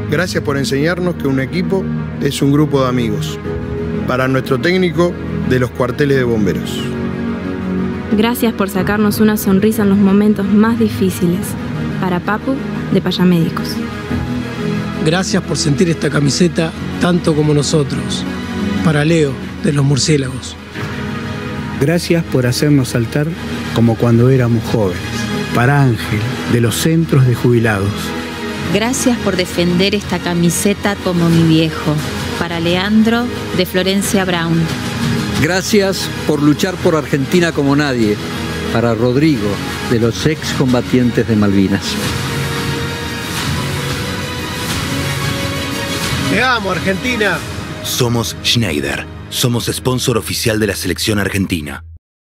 Gracias por enseñarnos que un equipo es un grupo de amigos. Para nuestro técnico de los cuarteles de bomberos. Gracias por sacarnos una sonrisa en los momentos más difíciles. Para Papu, de Payamédicos. Gracias por sentir esta camiseta tanto como nosotros. Para Leo, de los murciélagos. Gracias por hacernos saltar como cuando éramos jóvenes. Para Ángel, de los centros de jubilados. Gracias por defender esta camiseta como mi viejo. Para Leandro, de Florencia Brown. Gracias por luchar por Argentina como nadie. Para Rodrigo, de los excombatientes de Malvinas. ¡Te amo, Argentina! Somos Schneider. Somos sponsor oficial de la selección argentina.